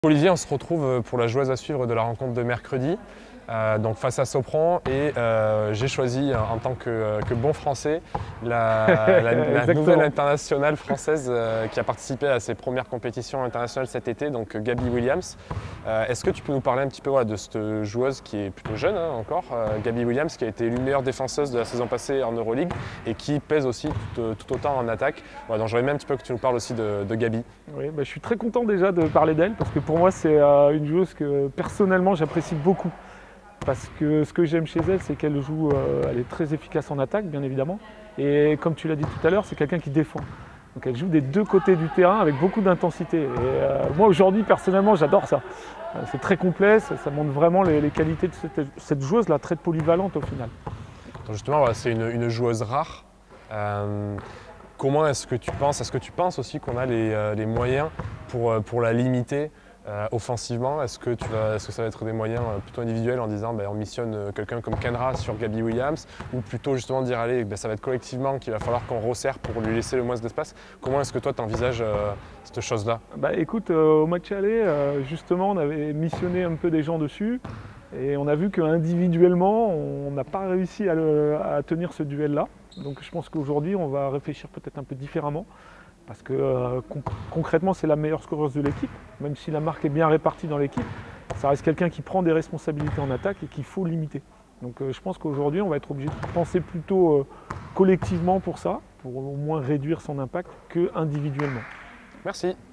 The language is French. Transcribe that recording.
Olivier, on se retrouve pour la joueuse à suivre de la rencontre de mercredi, donc face à Sopron, et j'ai choisi en tant que bon français la nouvelle internationale française qui a participé à ses premières compétitions internationales cet été, donc Gabi Williams. Est-ce que tu peux nous parler un petit peu de cette joueuse qui est plutôt jeune encore, Gabi Williams, qui a été l'une meilleure défenseuse de la saison passée en Euroleague et qui pèse aussi tout autant en attaque. Donc j'aurais aimé un petit peu que tu nous parles aussi de Gabi. Oui, je suis très content déjà de parler d'elle parce que pour moi c'est une joueuse que personnellement j'apprécie beaucoup. Parce que ce que j'aime chez elle, c'est qu'elle joue, elle est très efficace en attaque bien évidemment. Et comme tu l'as dit tout à l'heure, c'est quelqu'un qui défend. Donc elle joue des deux côtés du terrain avec beaucoup d'intensité. Et moi aujourd'hui personnellement j'adore ça. C'est très complet, ça montre vraiment les qualités de cette joueuse-là, très polyvalente au final. Donc justement, voilà, c'est une joueuse rare. Comment est-ce que tu penses aussi qu'on a les moyens pour la limiter offensivement? Est-ce que ça va être des moyens plutôt individuels en disant on missionne quelqu'un comme Kendra sur Gabi Williams, ou plutôt justement dire allez, ça va être collectivement qu'il va falloir qu'on resserre pour lui laisser le moins d'espace? Comment est-ce que toi tu envisages cette chose-là? Écoute, au match aller, justement on avait missionné un peu des gens dessus. Et on a vu qu'individuellement, on n'a pas réussi à tenir ce duel-là. Donc je pense qu'aujourd'hui, on va réfléchir peut-être un peu différemment. Parce que concrètement, c'est la meilleure scoreuse de l'équipe. Même si la marque est bien répartie dans l'équipe, ça reste quelqu'un qui prend des responsabilités en attaque et qu'il faut limiter. Donc je pense qu'aujourd'hui, on va être obligé de penser plutôt collectivement pour ça, pour au moins réduire son impact, que individuellement. Merci.